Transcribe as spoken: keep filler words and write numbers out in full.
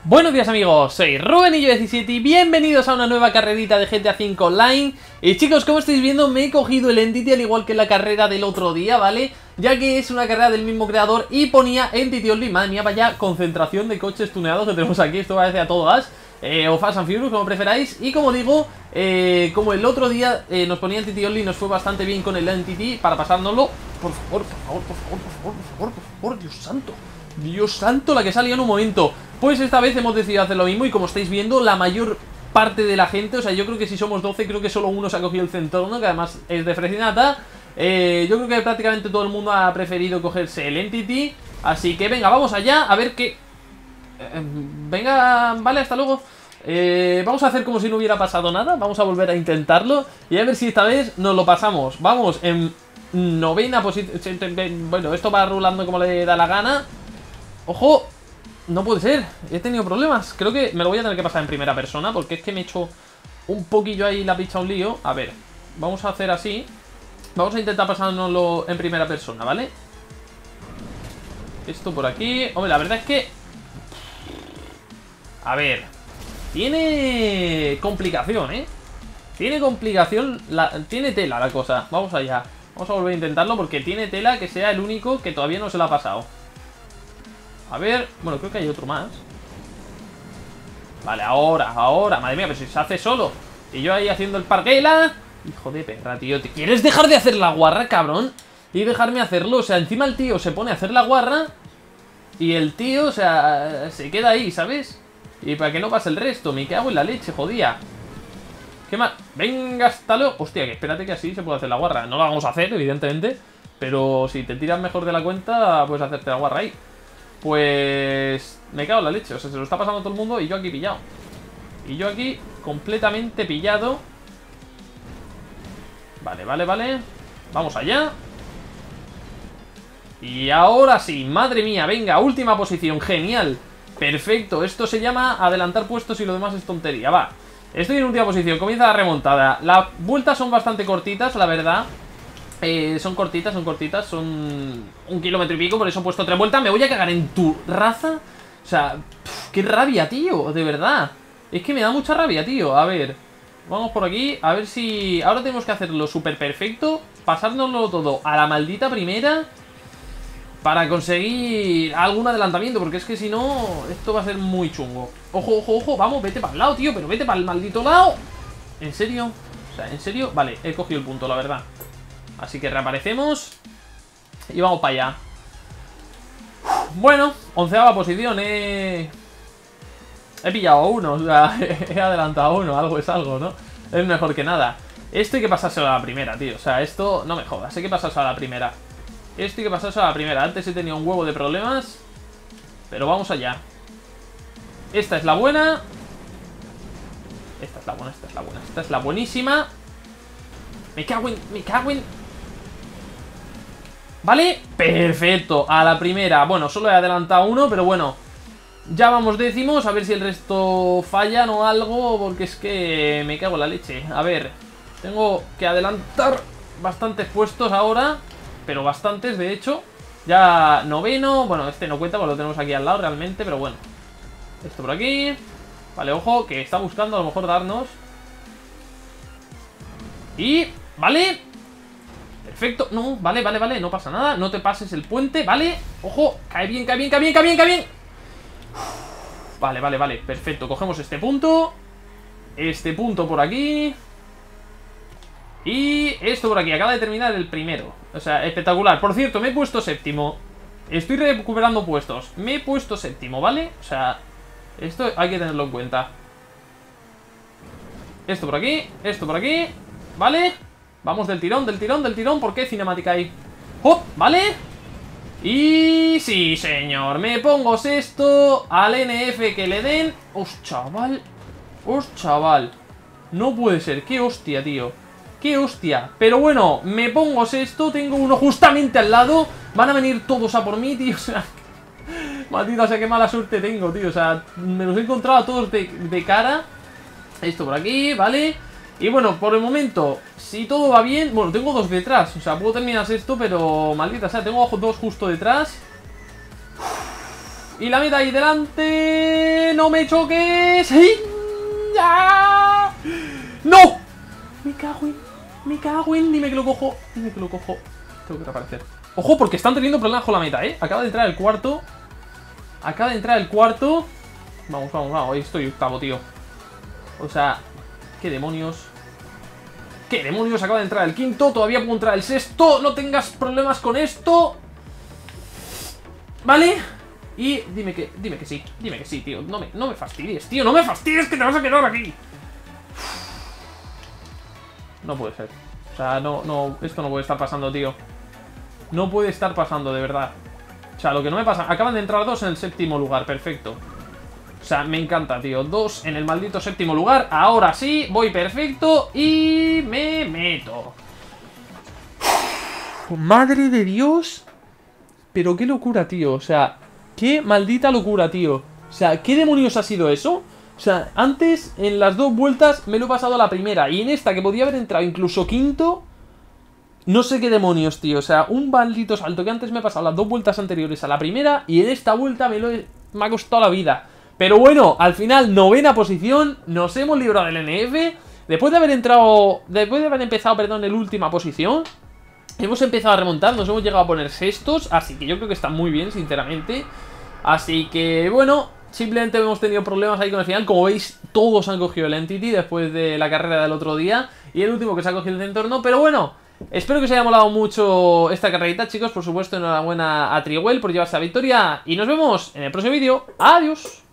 Buenos días amigos, soy Rubenillo diecisiete y bienvenidos a una nueva carrerita de G T A cinco Online. Y chicos, como estáis viendo, me he cogido el Entity al igual que la carrera del otro día, ¿vale? Ya que es una carrera del mismo creador y ponía Entity Only. Madre mía, vaya concentración de coches tuneados que tenemos aquí, esto parece a todas eh, o Fast and Furious, como preferáis. Y como digo, eh, como el otro día eh, nos ponía Entity Only, nos fue bastante bien con el Entity para pasárnoslo. Por favor, por favor, por favor, por favor, por favor, por favor, Dios santo. Dios santo, la que salía en un momento. Pues esta vez hemos decidido hacer lo mismo y como estáis viendo, la mayor parte de la gente, o sea, yo creo que si somos doce, creo que solo uno se ha cogido el Centorno, que además es de Fresinata. eh, Yo creo que prácticamente todo el mundo ha preferido cogerse el Entity. Así que venga, vamos allá, a ver qué... eh, Venga, vale, hasta luego. eh, Vamos a hacer como si no hubiera pasado nada. Vamos a volver a intentarlo y a ver si esta vez nos lo pasamos. Vamos, en novena posición. Bueno, esto va rulando como le da la gana. ¡Ojo! No puede ser, he tenido problemas. Creo que me lo voy a tener que pasar en primera persona, porque es que me he hecho un poquillo ahí la picha un lío. A ver, vamos a hacer así. Vamos a intentar pasárnoslo en primera persona, ¿vale? Esto por aquí. Hombre, la verdad es que... A ver, tiene complicación, ¿eh? Tiene complicación, la... tiene tela la cosa. Vamos allá, vamos a volver a intentarlo porque tiene tela que sea el único que todavía no se lo ha pasado. A ver, bueno, creo que hay otro más. Vale, ahora, ahora, madre mía, pero si se hace solo. Y yo ahí haciendo el parguela. Hijo de perra, tío, ¿te quieres dejar de hacer la guarra, cabrón? Y dejarme hacerlo, o sea, encima el tío se pone a hacer la guarra y el tío, o sea, se queda ahí, ¿sabes? Y para que no pase el resto, me cago en la leche, jodía. ¿Qué más? Venga, hasta luego. Hostia, que espérate que así se puede hacer la guarra. No la vamos a hacer, evidentemente, pero si te tiras mejor de la cuenta, puedes hacerte la guarra ahí. Pues... me cago en la leche, o sea, se lo está pasando todo el mundo y yo aquí pillado. Y yo aquí completamente pillado. Vale, vale, vale. Vamos allá. Y ahora sí, madre mía, venga, última posición, genial. Perfecto, esto se llama adelantar puestos y lo demás es tontería, va. Estoy en última posición, comienza la remontada. Las vueltas son bastante cortitas, la verdad. Eh, son cortitas, son cortitas, son un kilómetro y pico, por eso he puesto tres vueltas. Me voy a cagar en tu raza. O sea, pff, qué rabia, tío, de verdad. Es que me da mucha rabia, tío. A ver, vamos por aquí, a ver si... Ahora tenemos que hacerlo súper perfecto, pasárnoslo todo a la maldita primera para conseguir algún adelantamiento, porque es que si no, esto va a ser muy chungo. Ojo, ojo, ojo, vamos, vete para el lado, tío, pero vete para el maldito lado. ¿En serio? O sea, ¿en serio? Vale, he cogido el punto, la verdad. Así que reaparecemos y vamos para allá. Bueno, onceava posición. He, he pillado a uno, o sea, he adelantado a uno. Algo es algo, ¿no? Es mejor que nada. Esto hay que pasárselo a la primera, tío. O sea, esto, no me jodas, hay que pasárselo a la primera. Esto hay que pasárselo a la primera. Antes he tenido un huevo de problemas, pero vamos allá. Esta es la buena. Esta es la buena, esta es la buena. Esta es la buenísima. Me cago en... Me cago en... Vale, perfecto, a la primera. Bueno, solo he adelantado uno, pero bueno, ya vamos décimos, a ver si el resto fallan o algo, porque es que me cago en la leche. A ver, tengo que adelantar bastantes puestos ahora, pero bastantes de hecho. Ya noveno, bueno, este no cuenta porque lo tenemos aquí al lado realmente, pero bueno. Esto por aquí. Vale, ojo, que está buscando a lo mejor darnos. Y... ¿vale? Perfecto, no, vale, vale, vale, no pasa nada. No te pases el puente, ¿vale? Ojo, cae bien, cae bien, cae bien, cae bien, cae bien. Uf, vale, vale, vale, perfecto. Cogemos este punto. Este punto por aquí. Y esto por aquí, acaba de terminar el primero. O sea, espectacular, por cierto, me he puesto séptimo. Estoy recuperando puestos. Me he puesto séptimo, ¿vale? O sea, esto hay que tenerlo en cuenta. Esto por aquí, esto por aquí, ¿vale? Vamos del tirón, del tirón, del tirón. ¿Por qué cinemática ahí? ¡Oh! ¿Vale? Y... sí, señor. Me pongo esto al N F que le den. ¡Os, chaval! ¡Os, chaval! No puede ser. ¡Qué hostia, tío! ¡Qué hostia! Pero bueno, me pongo esto. Tengo uno justamente al lado. Van a venir todos a por mí, tío. O sea... maldita sea, qué mala suerte tengo, tío. O sea, me los he encontrado a todos de, de cara. Esto por aquí, ¿vale? Y bueno, por el momento, si todo va bien... bueno, tengo dos detrás, o sea, puedo terminar esto, pero maldita sea, tengo dos justo detrás. Y la meta ahí delante. ¡No me choques! ¡Ya! ¡No! Me cago en... Me cago en... Dime que lo cojo. Dime que lo cojo. Tengo que reaparecer. Ojo, porque están teniendo problemas con la meta, ¿eh? Acaba de entrar el cuarto. Acaba de entrar el cuarto. Vamos, vamos, vamos. Ahí estoy octavo, tío. O sea... ¿Qué demonios? ¿Qué demonios? Acaba de entrar el quinto. Todavía puedo entrar el sexto. No tengas problemas con esto. ¿Vale? Y dime que, dime que sí. Dime que sí, tío. No me, no me fastidies, tío. No me fastidies que te vas a quedar aquí. No puede ser. O sea, no, no, esto no puede estar pasando, tío. No puede estar pasando, de verdad. O sea, lo que no me pasa... Acaban de entrar dos en el séptimo lugar, perfecto. O sea, me encanta, tío. Dos en el maldito séptimo lugar. Ahora sí, voy perfecto y me meto. Madre de Dios. Pero qué locura, tío. O sea, qué maldita locura, tío. O sea, ¿qué demonios ha sido eso? O sea, antes, en las dos vueltas, me lo he pasado a la primera. Y en esta, que podía haber entrado incluso quinto... No sé qué demonios, tío. O sea, un maldito salto que antes me he pasado las dos vueltas anteriores a la primera. Y en esta vuelta me lo he... me ha costado la vida. Pero bueno, al final, novena posición. Nos hemos librado del N F. Después de haber entrado... Después de haber empezado, perdón, en última posición... Hemos empezado a remontar, nos hemos llegado a poner sextos. Así que yo creo que está muy bien, sinceramente. Así que, bueno... Simplemente hemos tenido problemas ahí con el final. Como veis, todos han cogido el Entity después de la carrera del otro día. Y el último que se ha cogido el Entorno. Pero bueno, espero que os haya molado mucho esta carrerita, chicos. Por supuesto, enhorabuena a Triwell por llevarse la victoria. Y nos vemos en el próximo vídeo. Adiós.